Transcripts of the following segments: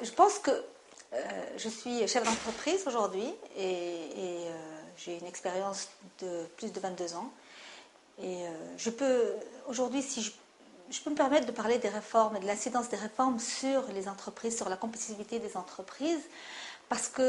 Je pense que je suis chef d'entreprise aujourd'hui et j'ai une expérience de plus de 22 ans. Et je peux, aujourd'hui, si je peux me permettre de parler des réformes et de l'incidence des réformes sur les entreprises, sur la compétitivité des entreprises, parce que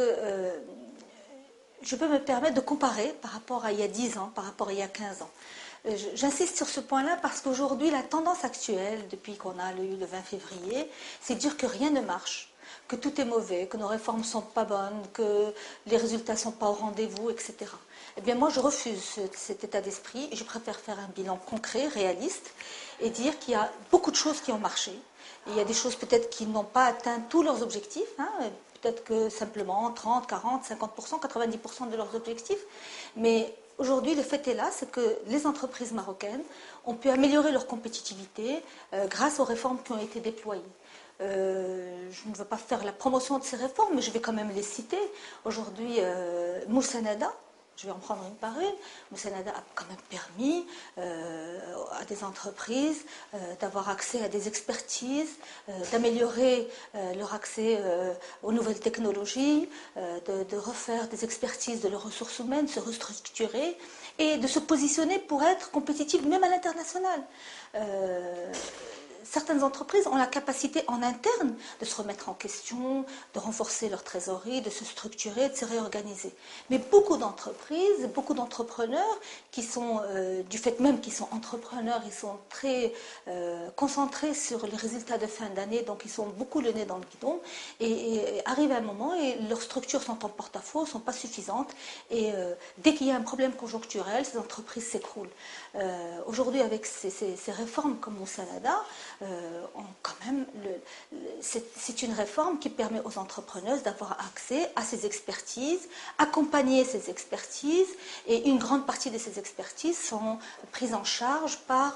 je peux me permettre de comparer par rapport à il y a 10 ans, par rapport à il y a 15 ans. J'insiste sur ce point-là parce qu'aujourd'hui, la tendance actuelle, depuis qu'on a eu le 20 février, c'est de dire que rien ne marche, que tout est mauvais, que nos réformes ne sont pas bonnes, que les résultats ne sont pas au rendez-vous, etc. Eh bien, moi, je refuse cet état d'esprit et je préfère faire un bilan concret, réaliste, et dire qu'il y a beaucoup de choses qui ont marché. Et il y a des choses peut-être qui n'ont pas atteint tous leurs objectifs, hein, peut-être que simplement 30, 40, 50%, 90% de leurs objectifs. Mais aujourd'hui, le fait est là, c'est que les entreprises marocaines ont pu améliorer leur compétitivité grâce aux réformes qui ont été déployées. Je ne veux pas faire la promotion de ces réformes, mais je vais quand même les citer. Aujourd'hui, Moussanada, je vais en prendre une par une. Moussanada a quand même permis à des entreprises d'avoir accès à des expertises, d'améliorer leur accès aux nouvelles technologies, de refaire des expertises de leurs ressources humaines, se restructurer et de se positionner pour être compétitives même à l'international. Certaines entreprises ont la capacité en interne de se remettre en question, de renforcer leur trésorerie, de se structurer, de se réorganiser. Mais beaucoup d'entreprises, beaucoup d'entrepreneurs qui sont, du fait même qu'ils sont entrepreneurs, ils sont très concentrés sur les résultats de fin d'année, donc ils sont beaucoup le nez dans le guidon, et arrive un moment et leurs structures sont en porte-à-faux, ne sont pas suffisantes, et dès qu'il y a un problème conjoncturel, ces entreprises s'écroulent. Aujourd'hui, avec ces réformes comme Moussanada, quand même, c'est une réforme qui permet aux entrepreneuses d'avoir accès à ces expertises, accompagner ces expertises, et une grande partie de ces expertises sont prises en charge par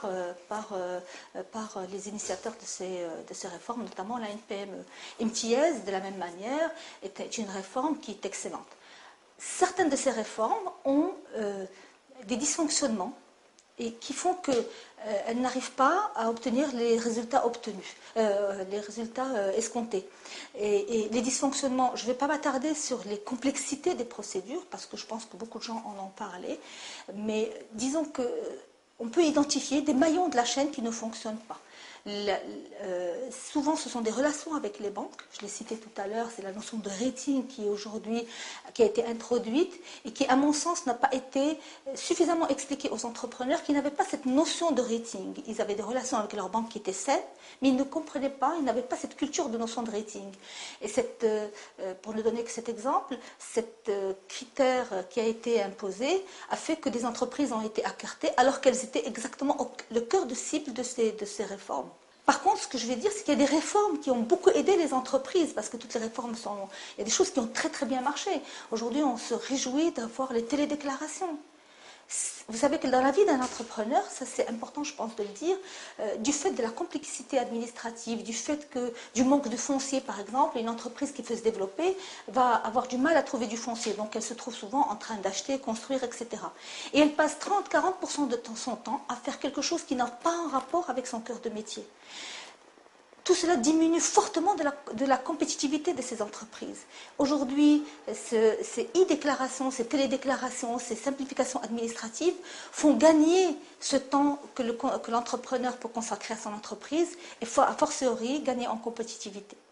les initiateurs de ces réformes, notamment la NPME. MTS, de la même manière, est une réforme qui est excellente. Certaines de ces réformes ont des dysfonctionnements et qui font qu'elles n'arrivent pas à obtenir les résultats obtenus, les résultats escomptés. Et les dysfonctionnements, je ne vais pas m'attarder sur les complexités des procédures, parce que je pense que beaucoup de gens en ont parlé, mais disons qu'on peut identifier des maillons de la chaîne qui ne fonctionnent pas. Souvent, ce sont des relations avec les banques. Je l'ai cité tout à l'heure, c'est la notion de rating qui a été introduite et qui, à mon sens, n'a pas été suffisamment expliquée aux entrepreneurs qui n'avaient pas cette notion de rating. Ils avaient des relations avec leurs banques qui étaient saines, mais ils ne comprenaient pas, ils n'avaient pas cette culture de notion de rating. Et pour ne donner que cet exemple, cet critère qui a été imposé a fait que des entreprises ont été écartées alors qu'elles étaient exactement le cœur de cible de ces réformes. Par contre, ce que je vais dire, c'est qu'il y a des réformes qui ont beaucoup aidé les entreprises, parce que toutes les réformes sont... Il y a des choses qui ont très très bien marché. Aujourd'hui, on se réjouit d'avoir les télédéclarations. Vous savez que dans la vie d'un entrepreneur, ça c'est important je pense de le dire, du fait de la complexité administrative, du manque de foncier par exemple, une entreprise qui veut se développer va avoir du mal à trouver du foncier, donc elle se trouve souvent en train d'acheter, construire, etc. Et elle passe 30-40% de son temps à faire quelque chose qui n'a pas un rapport avec son cœur de métier. Tout cela diminue fortement de la compétitivité de ces entreprises. Aujourd'hui, ces e-déclarations, ces télédéclarations, ces simplifications administratives font gagner ce temps que l'entrepreneur peut consacrer à son entreprise et a fortiori gagner en compétitivité.